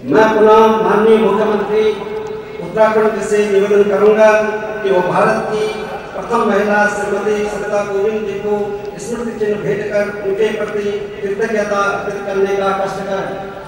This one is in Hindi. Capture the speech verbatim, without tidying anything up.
मैं पुनः माननीय मुख्यमंत्री उत्तराखंड से निवेदन करूंगा कि वो भारत की प्रथम महिला श्रीमती सविता कोविंद जी को स्मृति चिन्ह भेंट कर उनके प्रति कृतज्ञता अर्पित करने का कष्ट करें।